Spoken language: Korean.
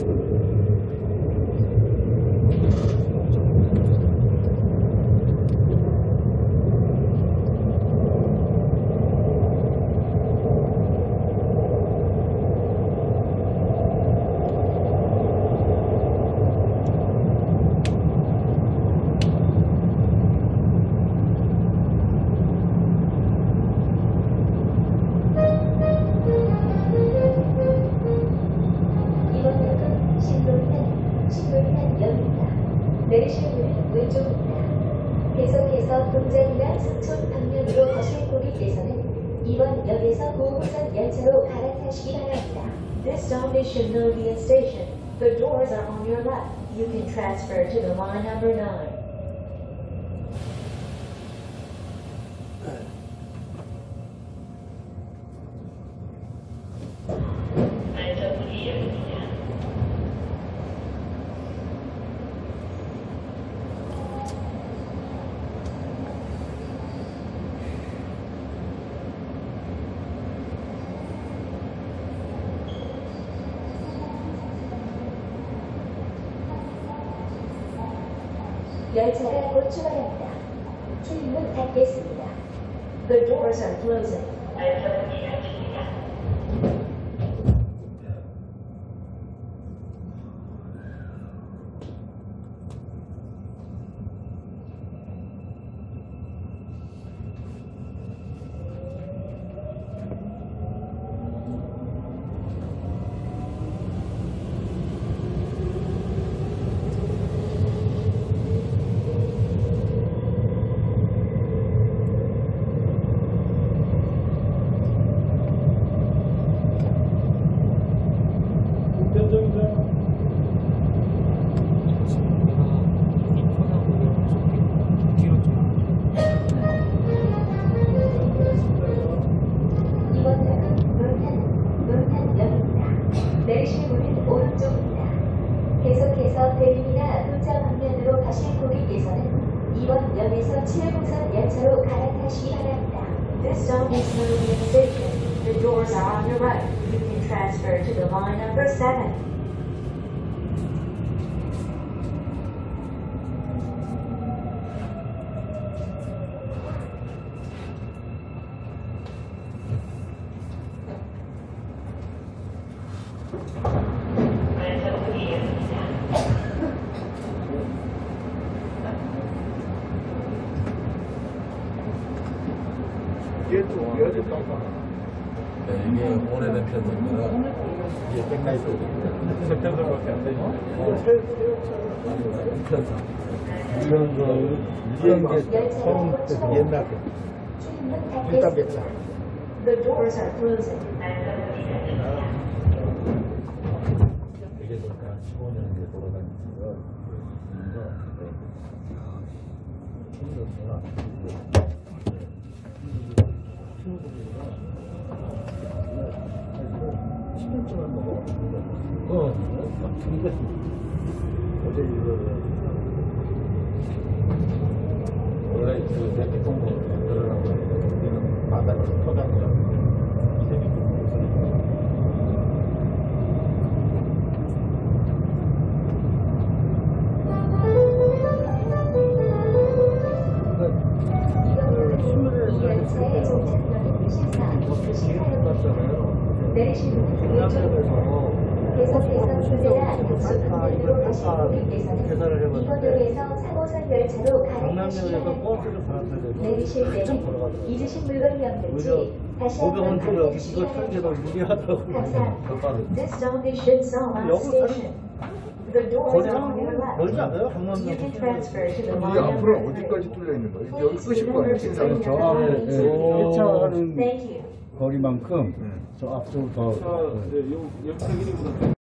내리실 문은 왼쪽입니다. 계속해서 동작이나 승천 방면으로 가실 고객께서는 이번 역에서 9호선 열차로 갈아타시기 바랍니다. This stop is Shinnobian Station. The doors are on your left. You can transfer to the line number 9. 열차가 곧 출발합니다. 출입문 닫겠습니다. The doors are closing. 내리실 문은 오른쪽입니다. 계속해서 대림이나 분자 방면으로 가실 고객께서는 이번 역에서 7호선 열차로 갈아타시기 바랍니다. This stop is Shinnobian Station. The doors are on your right. You can transfer to the line number 7. 이게 오래된 편입니다. 이게 백라이트거든요. september밖에 안 되죠. 편상. 이런 게 처음 옛날 일단 백사. The doors are closing. 이게 한 15년 이제 돌아다니면서 원래 그 대피통로 들어가고 우리는 바닥을 터다니죠. 내리실 문은 왼쪽입니다. 계속해서 주제나 역수 방면으로 가실 고객께서는 이번 역에서 3호선 열차로 갈아타시기 바랍니다. 내리실 때는 잊으신 물건 명들지 다시 한번 확인해 주시기 바랍니다. 감사합니다. This stop is Shinseong Station. The doors are on your left. You can transfer to the line number 3. 앞으로는 어디까지 뚫려 있는 거예요? 여기 끝인 거 아니에요? 저 앞에 1차 하는 Thank you. 거리만큼 저 앞쪽으로 더.